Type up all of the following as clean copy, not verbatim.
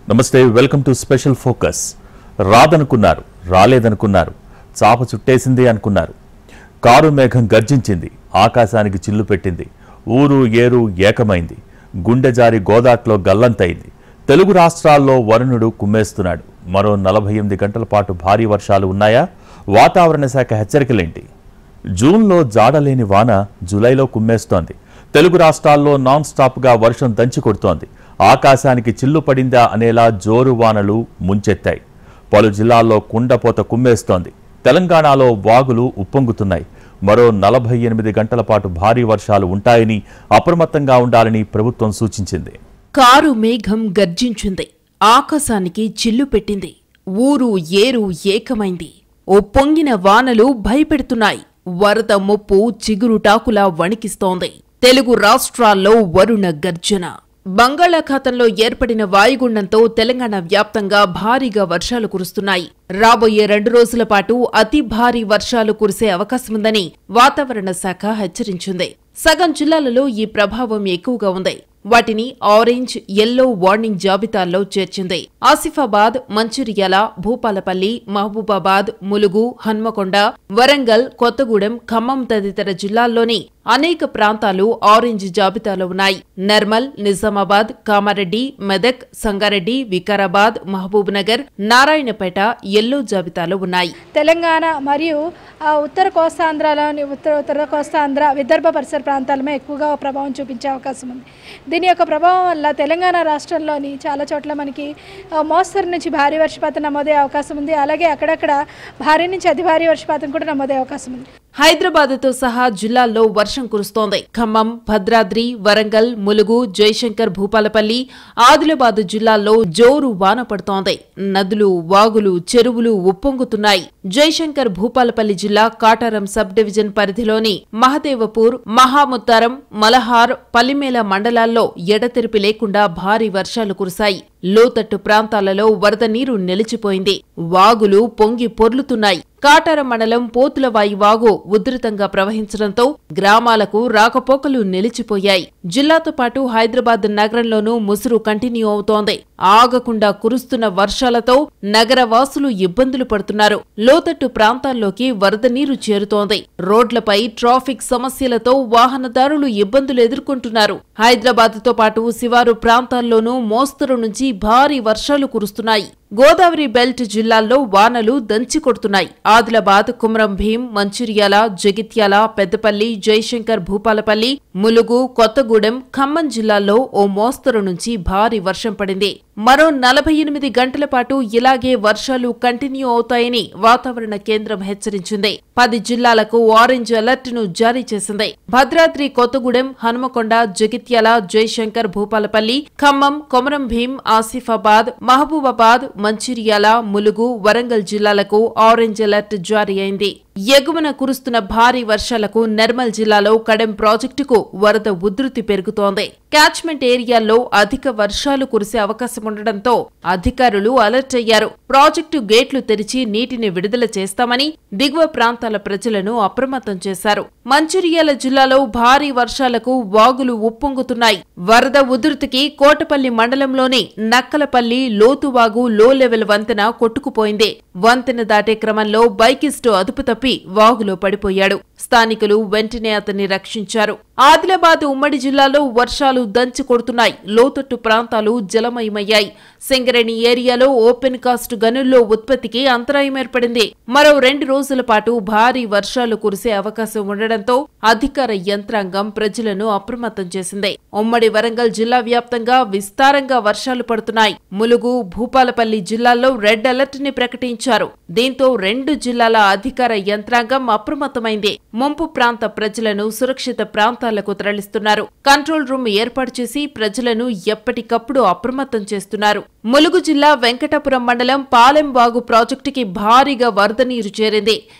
నమస్తే welcome to special focus. రాదనుకున్నారు, రాలేదనుకున్నారు, చాప చుట్టేసింది అనుకున్నారు. కారు మేఘం గర్జించింది, ఆకాశానికి చిల్లు పెట్టింది, ఊరు ఏరు ఏకమైంది, గుండె జారి గోదాట్లో గల్లంతైంది. తెలుగు రాష్ట్రాల్లో వరుణుడు కుమ్మేస్తున్నాడు. మరో 48 గంటల పాటు భారీ వర్షాలు ఉన్నాయా? వాతావరణ శాఖ హెచ్చరికలేంటి? జూన్లో జాడలేని వాన జూలైలో కుమ్మేస్తోంది. తెలుగు రాష్ట్రాల్లో నాన్ స్టాప్గా వర్షం దంచి కొడుతోంది. ఆకాశానికి చిల్లు పడిందా అనేలా జోరు వానలు ముంచెత్తాయి. పలు జిల్లాల్లో కుండపోత కుమ్మేస్తోంది. తెలంగాణలో వాగులు ఉప్పొంగుతున్నాయి. మరో 48 గంటల పాటు భారీ వర్షాలు ఉంటాయని, అప్రమత్తంగా ఉండాలని ప్రభుత్వం సూచించింది. కారు మేఘం గర్జించింది, ఆకాశానికి చిల్లు పెట్టింది, ఊరు ఏరు ఏకమైంది. ఓ పొంగిన వానలు భయపెడుతున్నాయి. వరద ముప్పు చిగురుటాకులా వణికిస్తోంది. తెలుగు రాష్ట్రాల్లో వరుణ గర్జన. బంగాళాఖాతంలో ఏర్పడిన వాయుగుండంతో తెలంగాణ వ్యాప్తంగా భారీగా వర్షాలు కురుస్తున్నాయి. రాబోయే 2 రోజుల పాటు అతి భారీ వర్షాలు కురిసే అవకాశముందని వాతావరణ శాఖ హెచ్చరించింది. సగం జిల్లాలలో ఈ ప్రభావం ఎక్కువగా ఉంది. వాటిని ఆరెంజ్, యెల్లో వార్నింగ్ జాబితాల్లో చేర్చింది. ఆసిఫాబాద్, మంచిర్యాల, భూపాలపల్లి, మహబూబాబాద్, ములుగు, హన్మకొండ, వరంగల్, కొత్తగూడెం, ఖమ్మం తదితర జిల్లాల్లోని అనేక ప్రాంతాలు ఆరెంజ్ జాబితాలో ఉన్నాయి. నిర్మల్, నిజామాబాద్, కామారెడ్డి, మెదక్, సంగారెడ్డి, వికారాబాద్, మహబూబ్ నగర్, నారాయణపేట యెల్లో జాబితాలో ఉన్నాయి. తెలంగాణ మరియు ఉత్తర కోస్తాంధ్రలోని ఉత్తర కోస్తాంధ్ర, విదర్భ పరిసర ప్రాంతాలమే ఎక్కువగా ప్రభావం చూపించే అవకాశం ఉంది. దీని యొక్క ప్రభావం వల్ల తెలంగాణ రాష్ట్రంలోని చాలా చోట్ల మనకి మోస్తరు నుంచి భారీ వర్షపాతం నమోదయ్యే అవకాశం ఉంది. అలాగే అక్కడక్కడ భారీ నుంచి అతి భారీ వర్షపాతం కూడా నమోదయ్యే అవకాశం ఉంది. హైదరాబాద్తో సహా జిల్లాల్లో వర్షం కురుస్తోంది. ఖమ్మం, భద్రాద్రి, వరంగల్, ములుగు, జయశంకర్, భూపాలపల్లి, ఆదిలాబాద్ జిల్లాల్లో జోరు వాన పడుతోంది. నదులు, వాగులు, చెరువులు ఉప్పొంగుతున్నాయి. జయశంకర్, భూపాలపల్లి జిల్లా కాటారం సబ్ డివిజన్ పరిధిలోని మహదేవపూర్, మహాముత్తారం, మలహార్, పల్లిమేల మండలాల్లో ఎడతెరిపి లేకుండా భారీ వర్షాలు కురిశాయి. లోతట్టు ప్రాంతాలలో వరద నీరు నిలిచిపోయింది. వాగులు పొంగి పొర్లుతున్నాయి. కాటారం మండలం పోతులవాయి వాగు ఉధృతంగా ప్రవహించడంతో గ్రామాలకు రాకపోకలు నిలిచిపోయాయి. జిల్లాతో పాటు హైదరాబాద్ నగరంలోనూ ముసురు కంటిన్యూ అవుతోంది. ఆగకుండా కురుస్తున్న వర్షాలతో నగర వాసులు ఇబ్బందులు పడుతున్నారు. లోతట్టు ప్రాంతాల్లోకి వరద నీరు చేరుతోంది. రోడ్లపై ట్రాఫిక్ సమస్యలతో వాహనదారులు ఇబ్బందులు ఎదుర్కొంటున్నారు. హైదరాబాద్తో పాటు శివారు ప్రాంతాల్లోనూ మోస్తరు నుంచి భారీ వర్షాలు కురుస్తున్నాయి. గోదావరి బెల్ట్ జిల్లాల్లో వానలు దంచి కొడుతున్నాయి. ఆదిలాబాద్, కుమరం భీం, మంచిర్యాల, జగిత్యాల, పెద్దపల్లి, జయశంకర్, భూపాలపల్లి, ములుగు, కొత్తగూడెం, ఖమ్మం జిల్లాల్లో ఓ మోస్తరు నుంచి భారీ వర్షం పడింది. మరో 48 గంటల పాటు ఇలాగే వర్షాలు కంటిన్యూ అవుతాయని వాతావరణ కేంద్రం హెచ్చరించింది. 10 జిల్లాలకు ఆరెంజ్ అలర్ట్ ను జారీ చేసింది. భద్రాద్రి, కొత్తగూడెం, హనుమకొండ, జగిత్యాల, జయశంకర్, భూపాలపల్లి, ఖమ్మం, కొమరం భీం, ఆసిఫాబాద్, మహబూబాబాద్, మంచిర్యాల, ములుగు, వరంగల్ జిల్లాలకు ఆరెంజ్ అలర్ట్ జారీ అయింది. ఎగువన కురుస్తున్న భారీ వర్షాలకు నిర్మల్ జిల్లాలో కడెం ప్రాజెక్టుకు వరద ఉధృతి పెరుగుతోంది. క్యాచ్మెంట్ ఏరియాల్లో అధిక వర్షాలు కురిసే అవకాశం ఉండడంతో అధికారులు అలర్ట్ అయ్యారు. ప్రాజెక్టు గేట్లు తెరిచి నీటిని విడుదల చేస్తామని దిగువ ప్రాంతాల ప్రజలను అప్రమత్తం చేశారు. మంచిర్యాల జిల్లాలో భారీ వర్షాలకు వాగులు ఉప్పొంగుతున్నాయి. వరద ఉధృతికి కోటపల్లి మండలంలోని నక్కలపల్లి లోతువాగు లో లెవెల్ వంతెన కొట్టుకుపోయింది. వంతెన దాటే క్రమంలో బైకిస్టు అదుపు తప్పి వాగులో పడిపోయాడు. స్థానికులు వెంటనే అతన్ని రక్షించారు. ఆదిలాబాద్ ఉమ్మడి జిల్లాలో వర్షాలు దంచి కొడుతున్నాయి. లోతట్టు ప్రాంతాలు జలమయమయ్యాయి. సింగరేణి ఏరియాలో ఓపెన్ కాస్ట్ గనుల్లో ఉత్పత్తికి అంతరాయం ఏర్పడింది. మరో 2 రోజుల పాటు భారీ వర్షాలు కురిసే అవకాశం ఉండడంతో అధికార యంత్రాంగం ప్రజలను అప్రమత్తం చేసింది. ఉమ్మడి వరంగల్ జిల్లా వ్యాప్తంగా విస్తారంగా వర్షాలు పడుతున్నాయి. ములుగు, భూపాలపల్లి జిల్లాల్లో రెడ్ అలర్ట్ ని ప్రకటించారు. దీంతో 2 జిల్లాల అధికార యంత్రాంగం అప్రమత్తమైంది. ముంపు ప్రాంత ప్రజలను సురక్షిత ప్రాంతాలకు తరలిస్తున్నారు. కంట్రోల్ రూమ్ ఏర్పాటు చేసి ప్రజలను ఎప్పటికప్పుడు అప్రమత్తం చేస్తున్నారు. ములుగు జిల్లా వెంకటాపురం మండలం పాలెం వాగు ప్రాజెక్టుకి భారీగా వరద నీరు చేరింది.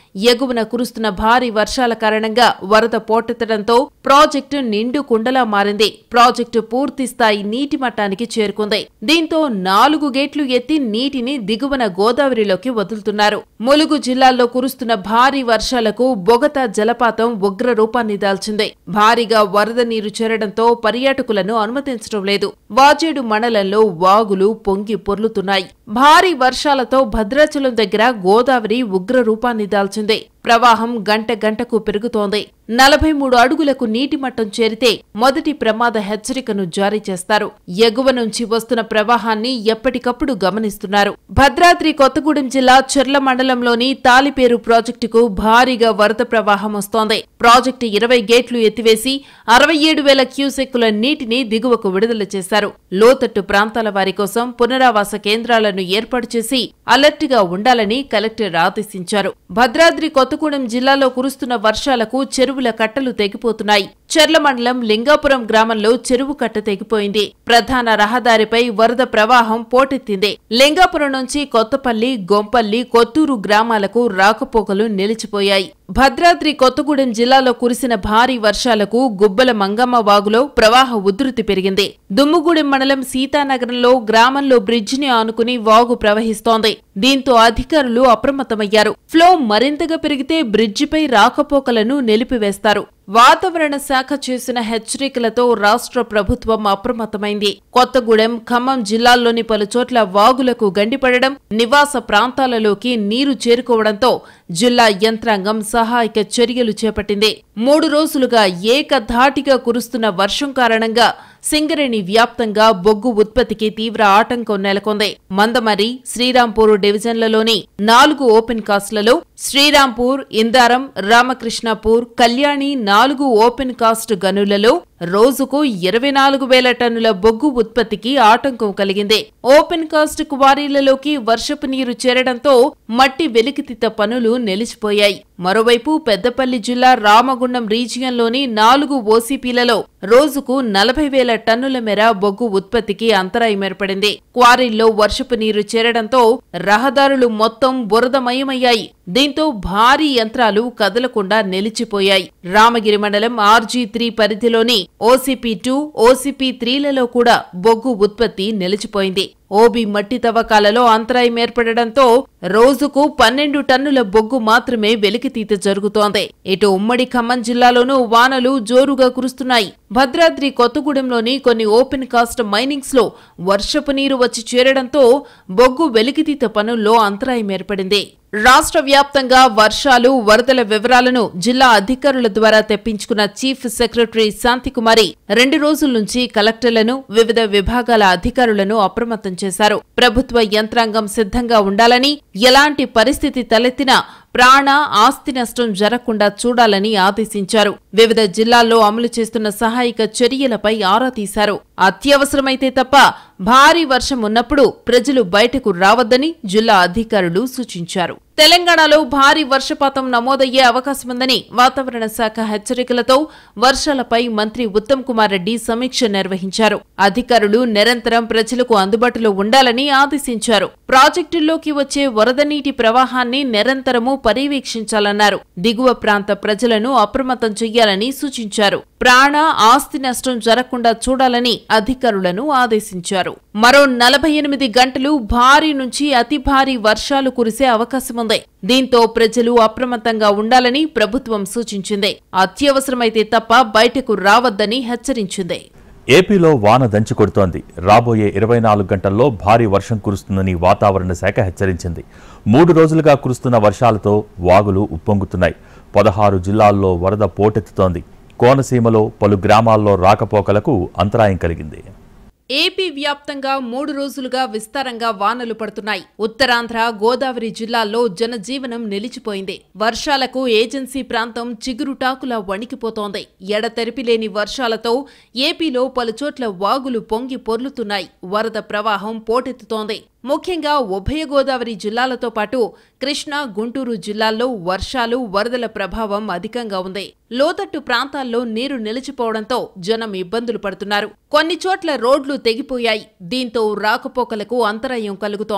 ఎగువన కురుస్తున్న భారీ వర్షాల కారణంగా వరద పోటెత్తడంతో ప్రాజెక్టు నిండు కుండలా మారింది. ప్రాజెక్టు పూర్తి స్థాయి నీటి మట్టానికి చేరుకుంది. దీంతో 4 గేట్లు ఎత్తి నీటిని దిగువన గోదావరిలోకి వదులుతున్నారు. ములుగు జిల్లాల్లో కురుస్తున్న భారీ వర్షాలకు బొగతా జలపాతం ఉగ్ర రూపాన్ని దాల్చింది. భారీగా వరద నీరు చేరడంతో పర్యాటకులను అనుమతించడం లేదు. వాజేడు మండలంలో వాగులు పొంగి పొర్లుతున్నాయి. భారీ వర్షాలతో భద్రాచలం దగ్గర గోదావరి ఉగ్ర రూపాన్ని దాల్చింది. ప్రవాహం గంట గంటకు పెరుగుతోంది. 43 అడుగులకు నీటి మట్టం చేరితే మొదటి ప్రమాద హెచ్చరికను జారీ చేస్తారు. ఎగువ నుంచి వస్తున్న ప్రవాహాన్ని ఎప్పటికప్పుడు గమనిస్తున్నారు. భద్రాద్రి కొత్తగూడెం జిల్లా చెర్ల మండలంలోని తాలిపేరు ప్రాజెక్టుకు భారీగా వరద ప్రవాహం వస్తోంది. ప్రాజెక్టు 20 గేట్లు ఎత్తివేసి 67,000 క్యూసెక్కుల నీటిని దిగువకు విడుదల చేశారు. లోతట్టు ప్రాంతాల వారి కోసం పునరావాస కేంద్రాలను ఏర్పాటు చేసి అలర్ట్గా ఉండాలని కలెక్టర్ ఆదేశించారు. భద్రాద్రి కొత్తగూడెం జిల్లాలో కురుస్తున్న వర్షాలకు చెరువుల కట్టలు తెగిపోతున్నాయి. చెర్ల మండలం లింగాపురం గ్రామంలో చెరువు కట్ట తెగిపోయింది. ప్రధాన రహదారిపై వరద ప్రవాహం పోటెత్తింది. లింగాపురం నుంచి కొత్తపల్లి, గొంపల్లి, కొత్తూరు గ్రామాలకు రాకపోకలు నిలిచిపోయాయి. భద్రాద్రి కొత్తగూడెం జిల్లాలో కురిసిన భారీ వర్షాలకు గుబ్బల మంగమ్మ వాగులో ప్రవాహ ఉధృతి పెరిగింది. దుమ్ముగూడెం మండలం సీతానగరంలో గ్రామంలో బ్రిడ్జిని ఆనుకుని వాగు ప్రవహిస్తోంది. దీంతో అధికారులు అప్రమత్తమయ్యారు. ఫ్లో మరింతగా పెరిగితే బ్రిడ్జిపై రాకపోకలను నిలిపివేస్తారు. వాతావరణ శాఖ చేసిన హెచ్చరికలతో రాష్ట్ర ప్రభుత్వం అప్రమత్తమైంది. కొత్తగూడెం, ఖమ్మం జిల్లాల్లోని పలుచోట్ల వాగులకు గండిపడడం, నివాస ప్రాంతాలలోకి నీరు చేరుకోవడంతో జిల్లా యంత్రాంగం సహాయక చర్యలు చేపట్టింది. 3 రోజులుగా ఏకధాటిగా కురుస్తున్న వర్షం కారణంగా సింగరేణి వ్యాప్తంగా బొగ్గు ఉత్పత్తికి తీవ్ర ఆటంకం నెలకొంది. మందమరి, శ్రీరాంపూర్ డివిజన్లలోని 4 ఓపెన్ కాస్ట్లలో శ్రీరాంపూర్, ఇందారం, రామకృష్ణాపూర్, కళ్యాణి 4 ఓపెన్ కాస్ట్ గనులలో రోజుకు 24,000 టన్నుల బొగ్గు ఉత్పత్తికి ఆటంకం కలిగింది. ఓపెన్ కాస్ట్ క్వారీలలోకి వర్షపు నీరు చేరడంతో మట్టి వెలికితీత పనులు నిలిచిపోయాయి. మరోవైపు పెద్దపల్లి జిల్లా రామగుండం రీజియన్లోని 4 ఓసీపీలలో రోజుకు 40,000 టన్నుల మేర బొగ్గు ఉత్పత్తికి అంతరాయం ఏర్పడింది. క్వారీల్లో వర్షపు నీరు చేరడంతో రహదారులు మొత్తం బురదమయమయ్యాయి. దీంతో భారీ యంత్రాలు కదలకుండా నిలిచిపోయాయి. రామగిరి మండలం RG3 పరిధిలోని OCP2, OCP3లలో కూడా బొగ్గు ఉత్పత్తి నిలిచిపోయింది. ఓబీ మట్టి తవ్వకాలలో అంతరాయం ఏర్పడడంతో రోజుకు 12 టన్నుల బొగ్గు మాత్రమే వెలికితీత జరుగుతోంది. ఇటు ఉమ్మడి ఖమ్మం జిల్లాలోనూ వానలు జోరుగా కురుస్తున్నాయి. భద్రాద్రి కొత్తగూడెంలోని కొన్ని ఓపెన్ కాస్ట్ మైనింగ్స్ లో వర్షపు నీరు వచ్చి చేరడంతో బొగ్గు వెలికితీత పనుల్లో అంతరాయం ఏర్పడింది. రాష్ట్ర వ్యాప్తంగా వర్షాలు, వరదల వివరాలను జిల్లా అధికారుల ద్వారా తెప్పించుకున్న చీఫ్ సెక్రటరీ శాంతికుమారి 2 రోజుల నుంచి కలెక్టర్లను, వివిధ విభాగాల అధికారులను అప్రమత్తం చేశారు. ప్రభుత్వ యంత్రాంగం సిద్ధంగా ఉండాలని, ఎలాంటి పరిస్థితి తలెత్తినా ప్రాణ, ఆస్తి నష్టం జరగకుండా చూడాలని ఆదేశించారు. వివిధ జిల్లాల్లో అమలు చేస్తున్న సహాయక చర్యలపై ఆరా తీశారు. అత్యవసరమైతే తప్ప భారీ వర్షం ఉన్నప్పుడు ప్రజలు బయటకు రావద్దని జిల్లా అధికారులు సూచించారు. తెలంగాణలో భారీ వర్షపాతం నమోదయ్యే అవకాశముందని వాతావరణ శాఖ హెచ్చరికలతో వర్షాలపై మంత్రి ఉత్తమ్ కుమార్ రెడ్డి సమీక్ష నిర్వహించారు. అధికారులు నిరంతరం ప్రజలకు అందుబాటులో ఉండాలని ఆదేశించారు. ప్రాజెక్టుల్లోకి వచ్చే వరద నీటి ప్రవాహాన్ని నిరంతరము పర్యవేక్షించాలన్నారు. దిగువ ప్రాంత ప్రజలను అప్రమత్తం చేయాలని సూచించారు. ప్రాణ, ఆస్తి నష్టం జరగకుండా చూడాలని అధికారులను ఆదేశించారు. మరో 48 గంటలు భారీ నుంచి అతి భారీ వర్షాలు కురిసే అవకాశముంది. దీంతో ప్రజలు అప్రమత్తంగా ఉండాలని ప్రభుత్వం సూచించింది. అత్యవసరమైతే తప్ప బయటకు రావద్దని హెచ్చరించింది. ఏపీలో వాన దంచి కొడుతోంది. రాబోయే 24 గంటల్లో భారీ వర్షం కురుస్తుందని వాతావరణ శాఖ హెచ్చరించింది. 3 రోజులుగా కురుస్తున్న వర్షాలతో వాగులు ఉప్పొంగుతున్నాయి. 16 జిల్లాల్లో వరద పోటెత్తుతోంది. కోనసీమలో పలు గ్రామాల్లో రాకపోకలకు అంతరాయం కలిగింది. ఏపీ వ్యాప్తంగా 3 రోజులుగా విస్తారంగా వానలు పడుతున్నాయి. ఉత్తరాంధ్ర, గోదావరి జిల్లాల్లో జనజీవనం నిలిచిపోయింది. వర్షాలకు ఏజెన్సీ ప్రాంతం చిగురుటాకులా వణికిపోతోంది. ఎడతెరిపి లేని వర్షాలతో ఏపీలో పలుచోట్ల వాగులు పొంగి పొర్లుతున్నాయి. వరద ప్రవాహం పోటెత్తుతోంది. ముఖ్యంగా ఉభయ గోదావరి జిల్లాలతో పాటు కృష్ణా, గుంటూరు జిల్లాల్లో వర్షాలు, వరదల ప్రభావం అధికంగా ఉంది. లోతట్టు ప్రాంతాల్లో నీరు నిలిచిపోవడంతో జనం ఇబ్బందులు పడుతున్నారు. కొన్ని చోట్ల రోడ్లు తెగిపోయాయి. దీంతో రాకపోకలకు అంతరాయం కలుగుతోంది.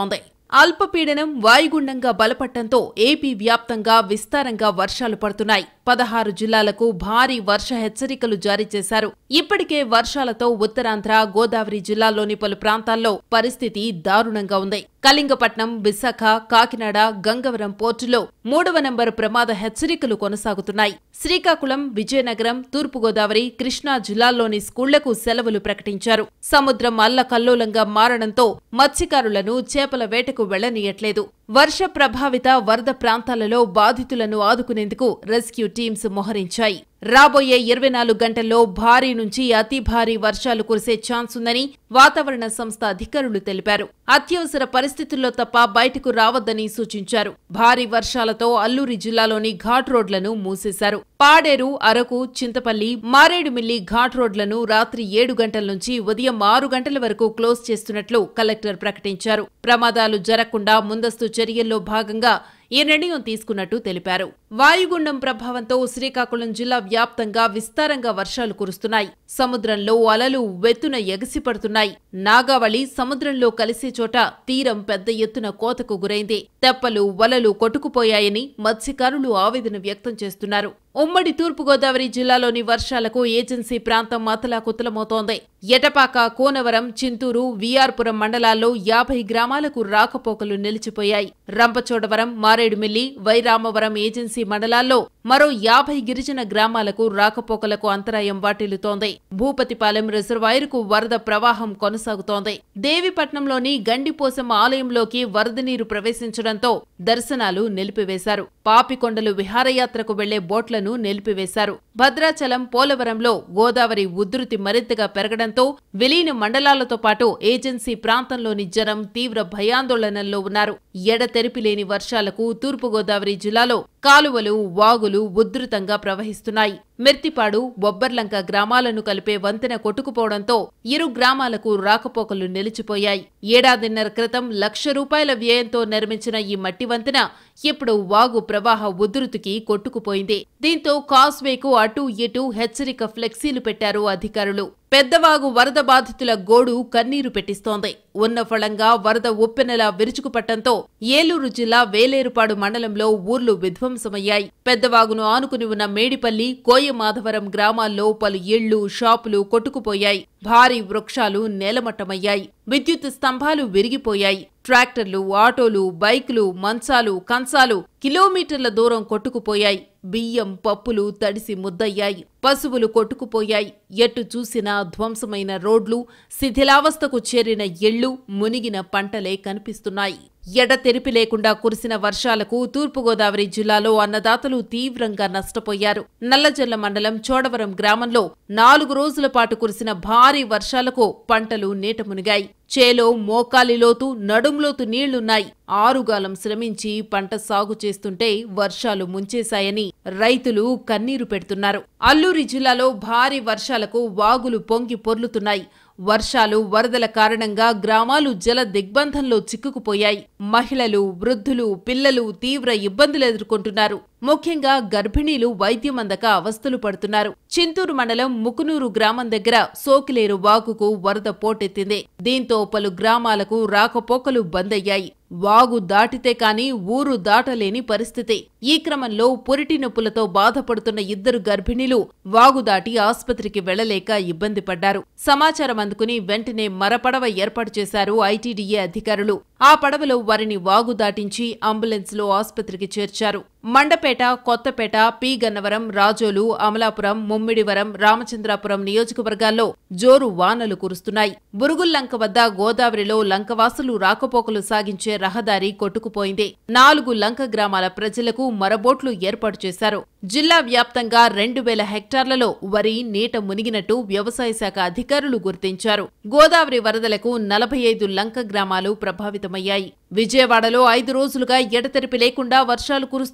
అల్పపీడనం వాయుగుండంగా బలపడటంతో ఏపీ వ్యాప్తంగా విస్తారంగా వర్షాలు పడుతున్నాయి. 16 జిల్లాలకు భారీ వర్ష హెచ్చరికలు జారీ చేశారు. ఇప్పటికే వర్షాలతో ఉత్తరాంధ్ర, గోదావరి జిల్లాల్లోని పలు ప్రాంతాల్లో పరిస్థితి దారుణంగా ఉంది. కళింగపట్నం, విశాఖ, కాకినాడ, గంగవరం పోర్టులో 3వ నంబరు ప్రమాద హెచ్చరికలు కొనసాగుతున్నాయి. శ్రీకాకుళం, విజయనగరం, తూర్పుగోదావరి, కృష్ణా జిల్లాల్లోని స్కూళ్లకు సెలవులు ప్రకటించారు. సముద్రం అల్లకల్లోలంగా మారడంతో మత్స్యకారులను చేపల వేటకు వెళ్లనీయట్లేదు. వర్ష ప్రభావిత వరద ప్రాంతాలలో బాధితులను ఆదుకునేందుకు రెస్క్యూ టీమ్స్ మోహరించాయి. రాబోయే 24 గంటల్లో భారీ నుంచి అతి భారీ వర్షాలు కురిసే ఛాన్స్ ఉందని వాతావరణ సంస్థ అధికారులు తెలిపారు. అత్యవసర పరిస్థితుల్లో తప్ప బయటకు రావద్దని సూచించారు. భారీ వర్షాలతో అల్లూరి జిల్లాలోని ఘాట్ రోడ్లను మూసేశారు. పాడేరు, అరకు, చింతపల్లి, మారేడుమిల్లి ఘాట్ రోడ్లను రాత్రి 7 గంటల నుంచి ఉదయం 6 గంటల వరకు క్లోజ్ చేస్తున్నట్లు కలెక్టర్ ప్రకటించారు. ప్రమాదాలు జరగకుండా ముందస్తు చర్యల్లో భాగంగా ఈ నిర్ణయం తీసుకున్నట్టు తెలిపారు. వాయుగుండం ప్రభావంతో శ్రీకాకుళం జిల్లా వ్యాప్తంగా విస్తారంగా వర్షాలు కురుస్తున్నాయి. సముద్రంలో అలలు వెత్తున ఎగసిపడుతున్నాయి. నాగావళి సముద్రంలో కలిసే చోట తీరం పెద్ద ఎత్తున కోతకు గురైంది. తెప్పలు, వలలు కొట్టుకుపోయాయని మత్స్యకారులు ఆవేదన వ్యక్తం చేస్తున్నారు. ఉమ్మడి తూర్పుగోదావరి జిల్లాలోని వర్షాలకు ఏజెన్సీ ప్రాంతం అతలాకుతలమవుతోంది. ఎటపాక, కోనవరం, చింతూరు, వీఆర్పురం మండలాల్లో 50 గ్రామాలకు రాకపోకలు నిలిచిపోయాయి. రంపచోడవరం, మారేడుమిల్లి, వైరామవరం ఏజెన్సీ మండలాల్లో మరో 50 గిరిజన గ్రామాలకు రాకపోకలకు అంతరాయం వాటిల్లుతోంది. భూపతిపాలెం రిజర్వాయరుకు వరద ప్రవాహం కొనసాగుతోంది. దేవిపట్నంలోని గండిపోసమ్మ ఆలయంలోకి వరద నీరు ప్రవేశించడంతో దర్శనాలు నిలిపివేశారు. పాపికొండలు విహారయాత్రకు వెళ్లే బోట్లను నిలిపివేశారు. భద్రాచలం, పోలవరంలో గోదావరి ఉధృతి మరింతగా పెరగడంతో విలీన మండలాలతో పాటు ఏజెన్సీ ప్రాంతంలోని జనం తీవ్ర భయాందోళనల్లో ఉన్నారు. ఎడతెరిపిలేని వర్షాలకు తూర్పుగోదావరి జిల్లాలో కాలువలు, వాగులు ఉధృతంగా ప్రవహిస్తున్నాయి. మిర్తిపాడు, బొబ్బర్లంక గ్రామాలను కలిపే వంతెన కొట్టుకుపోవడంతో ఇరు గ్రామాలకు రాకపోకలు నిలిచిపోయాయి. ఏడాదిన్నర క్రితం ₹1,00,000 వ్యయంతో నిర్మించిన ఈ మట్టి వంతెన ఇప్పుడు వాగు ప్రవాహ ఉధృతికి కొట్టుకుపోయింది. దీంతో కాస్వేకు అటూ ఇటూ హెచ్చరిక ఫ్లెక్సీలు పెట్టారు అధికారులు. పెద్దవాగు వరద బాధితుల గోడు కన్నీరు పెట్టిస్తోంది. ఉన్న ఫలంగా వరద ఉప్పెనలా విరుచుకుపట్టంతో ఏలూరు జిల్లా వేలేరుపాడు మండలంలో ఊర్లు విధ్వంసమయ్యాయి. పెద్దవాగును ఆనుకుని ఉన్న మేడిపల్లి, కోయమాధవరం గ్రామాల్లో పలు ఇళ్లు, షాపులు కొట్టుకుపోయాయి. భారీ వృక్షాలు నేలమట్టమయ్యాయి. విద్యుత్ స్తంభాలు విరిగిపోయాయి. ట్రాక్టర్లు, ఆటోలు, బైకులు, మంచాలు, కంచాలు కిలోమీటర్ల దూరం కొట్టుకుపోయాయి. బియ్యం, పప్పులు తడిసి ముద్దయ్యాయి. పశువులు కొట్టుకుపోయాయి. ఎటు చూసినా ధ్వంసమైన రోడ్లు, శిథిలావస్థకు చేరిన ఇళ్లు, మునిగిన పంటలే కనిపిస్తున్నాయి. ఎడతెరిపి లేకుండా కురిసిన వర్షాలకు తూర్పుగోదావరి జిల్లాలో అన్నదాతలు తీవ్రంగా నష్టపోయారు. నల్లజర్ల మండలం చోడవరం గ్రామంలో 4 రోజుల పాటు కురిసిన భారీ వర్షాలకు పంటలు నీట మునిగాయి. చేలో మోకాలి లోతు, నడుంలోతు నీళ్లున్నాయి. ఆరుగాలం శ్రమించి పంట సాగు చేస్తుంటే వర్షాలు ముంచేశాయని రైతులు కన్నీరు పెడుతున్నారు. అల్లూరి జిల్లాలో భారీ వర్షాలకు వాగులు పొంగి పొర్లుతున్నాయి. వర్షాలు, వరదల కారణంగా గ్రామాలు జల దిగ్బంధంలో చిక్కుకుపోయాయి. మహిళలు, వృద్ధులు, పిల్లలు తీవ్ర ఇబ్బందులు ఎదుర్కొంటున్నారు. ముఖ్యంగా గర్భిణీలు వైద్యం అందక అవస్థలు పడుతున్నారు. చింతూరు మండలం ముకునూరు గ్రామం దగ్గర సోకిలేరు వాగుకు వరద పోటెత్తింది. దీంతో పలు గ్రామాలకు రాకపోకలు బందయ్యాయి. వాగు దాటితే కాని ఊరు దాటలేని పరిస్థితి. ఈ క్రమంలో పురిటి నొప్పులతో బాధపడుతున్న 2 గర్భిణీలు వాగు దాటి ఆస్పత్రికి వెళ్లలేక ఇబ్బంది పడ్డారు. సమాచారం అందుకుని వెంటనే మరపడవ ఏర్పాటు చేశారు ఐటీడీఏ అధికారులు. ఆ పడవలో వారిని వాగు దాటించి అంబులెన్స్లో ఆస్పత్రికి చేర్చారు. మండపేట, కొత్తపేట, పి గన్నవరం, రాజోలు, అమలాపురం, ముమ్మిడివరం, రామచంద్రాపురం నియోజకవర్గాల్లో జోరు వానలు కురుస్తున్నాయి. బురుగుల్లంక వద్ద గోదావరిలో లంకవాసులు రాకపోకలు సాగించే రహదారి కొట్టుకుపోయింది. 4 లంక గ్రామాల ప్రజలకు మరబోట్లు ఏర్పాటు చేశారు. జిల్లా వ్యాప్తంగా 2,000 హెక్టార్లలో వరి నీట మునిగినట్టు వ్యవసాయ శాఖ అధికారులు గుర్తించారు. గోదావరి వరదలకు 45 లంక గ్రామాలు ప్రభావితమయ్యాయి. విజయవాడలో 5 రోజులుగా ఎడతెరిపి లేకుండా వర్షాలు కురుస్తున్నాయి.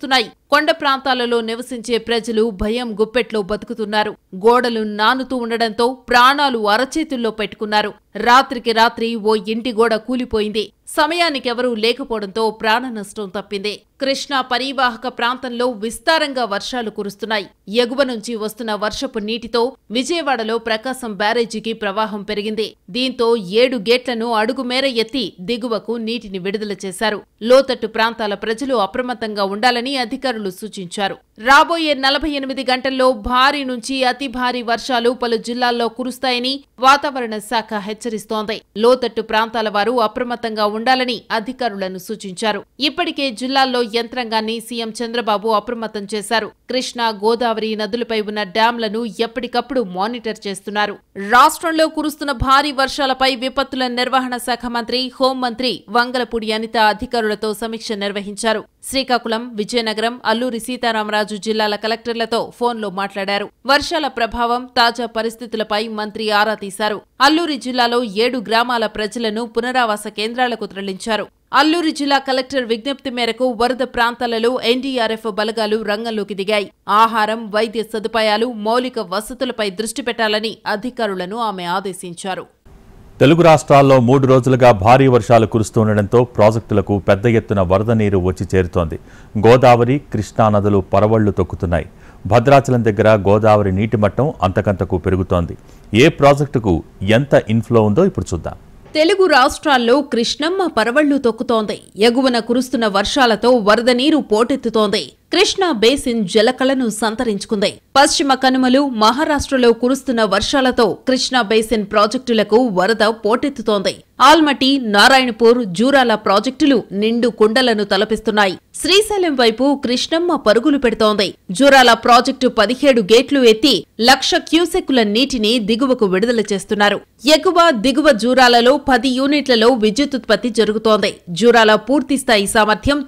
కొండ ప్రాంతాలలో నివసించే ప్రజలు భయం గుప్పెట్లో బతుకుతున్నారు. గోడలు నానుతూ ఉండడంతో ప్రాణాలు అరచేతుల్లో పెట్టుకున్నారు. రాత్రికి రాత్రి ఓ ఇంటి గోడ కూలిపోయింది. సమయానికెవరూ లేకపోవడంతో ప్రాణ నష్టం తప్పింది. కృష్ణా పరీవాహక ప్రాంతంలో విస్తారంగా వర్షాలు కురుస్తున్నాయి. ఎగువ నుంచి వస్తున్న వర్షపు నీటితో విజయవాడలో ప్రకాశం బ్యారేజీకి ప్రవాహం పెరిగింది. దీంతో 7 గేట్లను అడుగుమేర ఎత్తి దిగువకు నీటిని విడుదల చేశారు. లోతట్టు ప్రాంతాల ప్రజలు అప్రమత్తంగా ఉండాలని అధికారులు సూచించారు. రాబోయే 48 గంటల్లో భారీ నుంచి అతి భారీ వర్షాలు పలు జిల్లాల్లో కురుస్తాయని వాతావరణ శాఖ హెచ్చరిస్తోంది. లోతట్టు ప్రాంతాల వారు అప్రమత్తంగా ఉండాలని అధికారులను సూచించారు. ఇప్పటికే జిల్లాల్లో యంత్రాంగాన్ని సీఎం చంద్రబాబు అప్రమత్తం చేశారు. కృష్ణా, గోదావరి నదులపై ఉన్న డ్యాంలను ఎప్పటికప్పుడు మానిటర్ చేస్తున్నారు. రాష్ట్రంలో కురుస్తున్న భారీ వర్షాలపై విపత్తుల నిర్వహణ శాఖ మంత్రి, హోంమంత్రి వంగలపూడి అనిత అధికారులతో సమీక్ష నిర్వహించారు. శ్రీకాకుళం, విజయనగరం, అల్లూరి సీతారామరాజు జిల్లాల కలెక్టర్లతో ఫోన్లో మాట్లాడారు. వర్షాల ప్రభావం, తాజా పరిస్థితులపై మంత్రి ఆరా తీశారు. అల్లూరి జిల్లాలో 7 గ్రామాల ప్రజలను పునరావాస కేంద్రాలకు తరలించారు. అల్లూరి జిల్లా కలెక్టర్ విజ్ఞప్తి మేరకు వరద ప్రాంతాలలో ఎన్డీఆర్ఎఫ్ బలగాలు రంగంలోకి దిగాయి. ఆహారం, వైద్య సదుపాయాలు, మౌలిక వసతులపై దృష్టి పెట్టాలని అధికారులను ఆమె ఆదేశించారు. తెలుగు రాష్ట్రాల్లో 3 రోజులుగా భారీ వర్షాలు కురుస్తుండటంతో ప్రాజెక్టులకు పెద్ద ఎత్తున వరద నీరు వచ్చి చేరుతోంది. గోదావరి, కృష్ణా నదులు పరవళ్లు తొక్కుతున్నాయి. భద్రాచలం దగ్గర గోదావరి నీటి మట్టం అంతకంతకు పెరుగుతోంది. ఏ ప్రాజెక్టుకు ఎంత ఇన్ఫ్లో ఉందో ఇప్పుడు చూద్దాం. తెలుగు రాష్ట్రాల్లో కృష్ణమ్మ పరవళ్లు తొక్కుతోంది. ఎగువన కురుస్తున్న వర్షాలతో వరద నీరు పోటెత్తుతోంది. కృష్ణా బేసిన్ జలకళను సంతరించుకుంది. పశ్చిమ కనుమలు, మహారాష్ట్రలో కురుస్తున్న వర్షాలతో కృష్ణా బేసిన్ ప్రాజెక్టులకు వరద పోటెత్తుతోంది. ఆల్మటి, నారాయణపూర్, జూరాల ప్రాజెక్టులు నిండు కుండలను తలపిస్తున్నాయి. శ్రీశైలం వైపు కృష్ణమ్మ పరుగులు పెడుతోంది. జూరాల ప్రాజెక్టు 17 గేట్లు ఎత్తి 1,00,000 క్యూసెక్కుల నీటిని దిగువకు విడుదల చేస్తున్నారు. ఎగువ, దిగువ జూరాలలో 10 యూనిట్లలో విద్యుతుత్పత్తి జరుగుతోంది. జూరాల పూర్తిస్థాయి సామర్థ్యం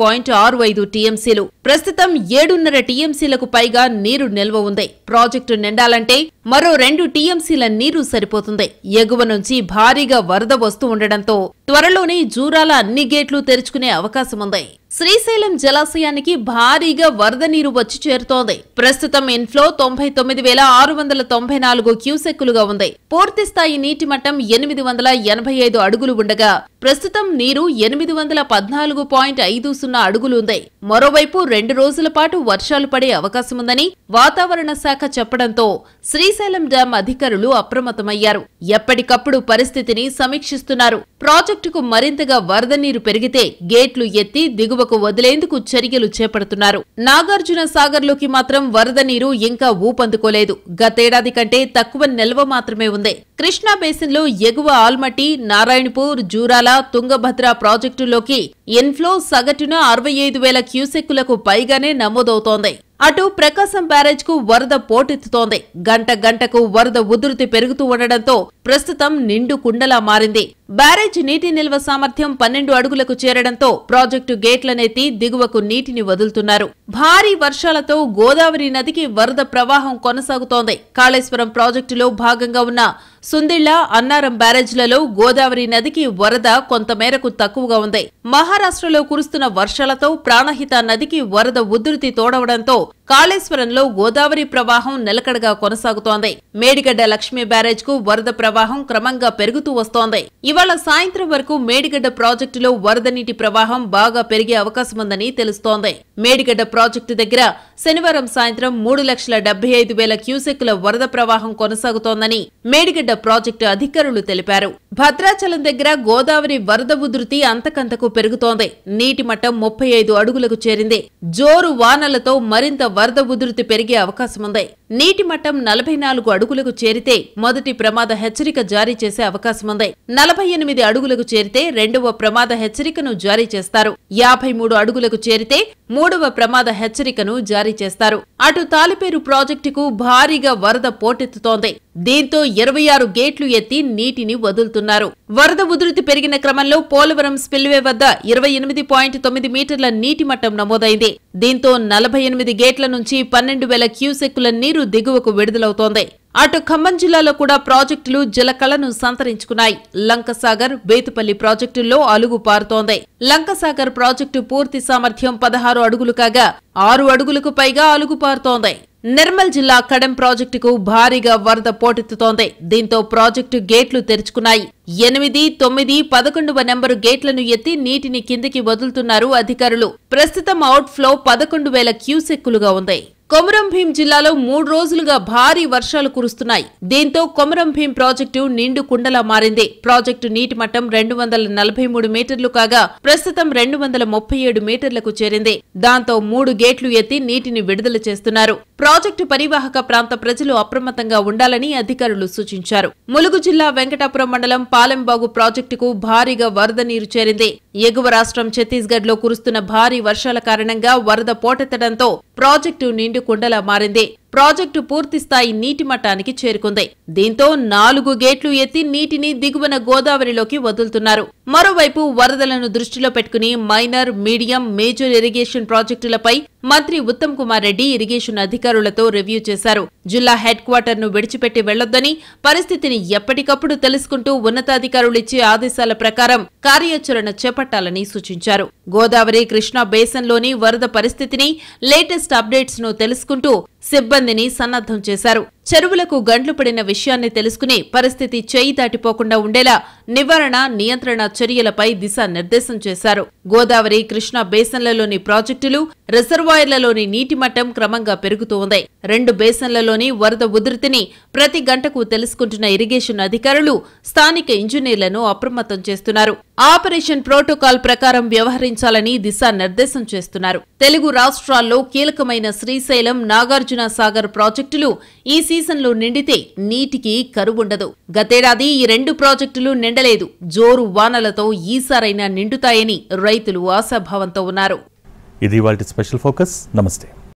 9.65 టీఎంసీలు. ప్రస్తుతం 7.5 టీఎంసీలకు పైగా నీరు నిల్వ ఉంది. ప్రాజెక్టు నిండాలంటే మరో 2 టీఎంసీల నీరు సరిపోతుంది. ఎగువ నుంచి భారీగా వరద వస్తూ ఉండడంతో త్వరలోనే జూరాల అన్ని గేట్లు తెరుచుకునే అవకాశముంది. శ్రీశైలం జలాశయానికి భారీగా వరద నీరు వచ్చి చేరుతోంది. ప్రస్తుతం ఇన్ఫ్లో 99,694 క్యూసెక్కులుగా ఉంది. పూర్తిస్థాయి నీటి మట్టం 885 అడుగులు ఉండగా ప్రస్తుతం నీరు 814.50 అడుగులు ఉంది. మరోవైపు 2 రోజుల పాటు వర్షాలు పడే అవకాశముందని వాతావరణ శాఖ చెప్పడంతో శ్రీశైలం డ్యాం అధికారులు అప్రమత్తమయ్యారు. ఎప్పటికప్పుడు పరిస్థితిని సమీక్షిస్తున్నారు. ప్రాజెక్టుకు మరింతగా వరద నీరు పెరిగితే గేట్లు ఎత్తి దిగువకు వదిలేందుకు చర్యలు చేపడుతున్నారు. నాగార్జున సాగర్లోకి మాత్రం వరద నీరు ఇంకా ఊపందుకోలేదు. గతేడాది కంటే తక్కువ నిల్వ మాత్రమే ఉంది. కృష్ణా బేసిన్లో ఎగువ ఆల్మటి, నారాయణపూర్, జూరాల, తుంగభద్ర ప్రాజెక్టులోకి ఇన్ఫ్లో సగటున 65,000 క్యూసెక్కులకు పైగానే నమోదవుతోంది. అటు ప్రకాశం బ్యారేజ్కు వరద పోటెత్తుతోంది. గంట గంటకు వరద ఉధృతి పెరుగుతూ ఉండడంతో ప్రస్తుతం నిండు కుండలా మారింది. బ్యారేజ్ నీటి నిల్వ సామర్థ్యం 12 అడుగులకు చేరడంతో ప్రాజెక్టు గేట్లనెత్తి దిగువకు నీటిని వదులుతున్నారు. భారీ వర్షాలతో గోదావరి నదికి వరద ప్రవాహం కొనసాగుతోంది. కాళేశ్వరం ప్రాజెక్టులో భాగంగా ఉన్న సుందిళ్ల, అన్నారం బ్యారేజ్లలో గోదావరి నదికి వరద కొంతమేరకు తక్కువగా ఉంది. మహారాష్ట్రలో కురుస్తున్న వర్షాలతో ప్రాణహిత నదికి వరద ఉధృతి తోడవడంతో కాళేశ్వరంలో గోదావరి ప్రవాహం నిలకడగా కొనసాగుతోంది. మేడిగడ్డ లక్ష్మీ బ్యారేజ్ కు వరద ప్రవాహం క్రమంగా పెరుగుతూ వస్తోంది. ఇవాళ సాయంత్రం వరకు మేడిగడ్డ ప్రాజెక్టులో వరద నీటి ప్రవాహం బాగా పెరిగే అవకాశముందని తెలుస్తోంది. మేడిగడ్డ ప్రాజెక్టు దగ్గర శనివారం సాయంత్రం 3,75,000 క్యూసెక్కుల వరద ప్రవాహం కొనసాగుతోందని మేడిగడ్డ ప్రాజెక్టు అధికారులు తెలిపారు. భద్రాచలం దగ్గర గోదావరి వరద ఉధృతి అంతకంతకు పెరుగుతోంది. నీటి మట్టం 35 అడుగులకు చేరింది. జోరు వానలతో మరింత వరద ఉధృతి పెరిగే అవకాశముంది. నీటి మట్టం 44 అడుగులకు చేరితే మొదటి ప్రమాద హెచ్చరిక జారీ చేసే అవకాశముంది. 48 అడుగులకు చేరితే 2వ ప్రమాద హెచ్చరికను జారీ చేస్తారు. 53 అడుగులకు చేరితే 3వ ప్రమాద హెచ్చరికను జారీ చేస్తారు. అటు తాలిపేరు ప్రాజెక్టుకు భారీగా వరద పోటెత్తుతోంది. దీంతో 26 గేట్లు ఎత్తి నీటిని వదులుతున్నారు. వరద ఉధృతి పెరిగిన క్రమంలో పోలవరం స్పిల్వే వద్ద 28.9 మీటర్ల నీటి మట్టం నమోదైంది. దీంతో 48 గేట్ల నుంచి 12,000 క్యూసెక్కుల నీరు నీరు దిగువకు విడుదలవుతోంది. అటు ఖమ్మం జిల్లాలో కూడా ప్రాజెక్టులు జలకళను సంతరించుకున్నాయి. లంకసాగర్, బేతుపల్లి ప్రాజెక్టుల్లో అలుగు పారుతోంది. లంకసాగర్ ప్రాజెక్టు పూర్తి సామర్థ్యం 16 అడుగులు కాగా 6 అడుగులకు పైగా అలుగు పారుతోంది. నిర్మల్ జిల్లా కడెం ప్రాజెక్టుకు భారీగా వరద పోటెత్తుతోంది. దీంతో ప్రాజెక్టు గేట్లు తెరుచుకున్నాయి. 8, 9, 11వ నెంబరు గేట్లను ఎత్తి నీటిని కిందికి వదులుతున్నారు అధికారులు. ప్రస్తుతం అవుట్ఫ్లో 11,000 క్యూసెక్కులుగా ఉంది. కొమరం భీం జిల్లాలో 3 రోజులుగా భారీ వర్షాలు కురుస్తున్నాయి. దీంతో కొమరం భీం ప్రాజెక్టు నిండు కుండలా మారింది. ప్రాజెక్టు నీటి మట్టం 243 మీటర్లు కాగా ప్రస్తుతం 237 మీటర్లకు చేరింది. దాంతో 3 గేట్లు ఎత్తి నీటిని విడుదల చేస్తున్నారు. ప్రాజెక్టు పరివాహక ప్రాంత ప్రజలు అప్రమత్తంగా ఉండాలని అధికారులు సూచించారు. ములుగు జిల్లా వెంకటాపురం మండలం పాలెంబాగు ప్రాజెక్టుకు భారీగా వరద నీరు చేరింది. ఎగువ రాష్ట్రం ఛత్తీస్గఢ్ లో కురుస్తున్న భారీ వర్షాల కారణంగా వరద పోటెత్తడంతో ప్రాజెక్టు నిండు కుండలా మారింది. ప్రాజెక్టు పూర్తిస్థాయి నీటి మట్టానికి చేరుకుంది. దీంతో 4 గేట్లు ఎత్తి నీటిని దిగువన గోదావరిలోకి వదులుతున్నారు. మరోవైపు వరదలను దృష్టిలో పెట్టుకుని మైనర్, మీడియం, మేజర్ ఇరిగేషన్ ప్రాజెక్టులపై మంత్రి ఉత్తమ్ కుమార్ రెడ్డి ఇరిగేషన్ అధికారులతో రివ్యూ చేశారు. జిల్లా హెడ్ క్వార్టర్ ను విడిచిపెట్టి వెళ్లొద్దని, పరిస్థితిని ఎప్పటికప్పుడు తెలుసుకుంటూ ఉన్నతాధికారులిచ్చే ఆదేశాల ప్రకారం కార్యాచరణ చేపట్టాలని సూచించారు. గోదావరి, కృష్ణా బేసిన్లోని వరద పరిస్థితిని, లేటెస్ట్ అప్డేట్స్ ను తెలుసుకుంటూ సిబ్బందిని సన్నద్ధం చేశారు. చెరువులకు గండ్లు పడిన విషయాన్ని తెలుసుకుని పరిస్థితి చేయి దాటిపోకుండా ఉండేలా నివారణ, నియంత్రణ చర్యలపై దిశానిర్దేశం చేశారు. గోదావరి, కృష్ణా బేసిన్లలోని ప్రాజెక్టులు, రిజర్వాయర్లలోని నీటి మట్టం క్రమంగా పెరుగుతూ ఉంది. 2 బేసిన్లలోని వరద ఉధృతిని ప్రతి గంటకు తెలుసుకుంటున్న ఇరిగేషన్ అధికారులు స్థానిక ఇంజనీర్లను అప్రమత్తం చేస్తున్నారు. ఆపరేషన్ ప్రోటోకాల్ ప్రకారం వ్యవహరించాలని దిశానిర్దేశం చేస్తున్నారు. తెలుగు రాష్ట్రాల్లో కీలకమైన శ్రీశైలం, నాగార్జున సాగర్ ప్రాజెక్టులు ఈ సీజన్లో నిండితే నీటికి కరువుండదు. గతేడాది ఈ 2 ప్రాజెక్టులు నిండలేదు. జోరు వానలతో ఈసారైనా నిండుతాయని రైతులు ఆశాభావంతో ఉన్నారు. ఇది ఇవాల్టి స్పెషల్ ఫోకస్. నమస్తే.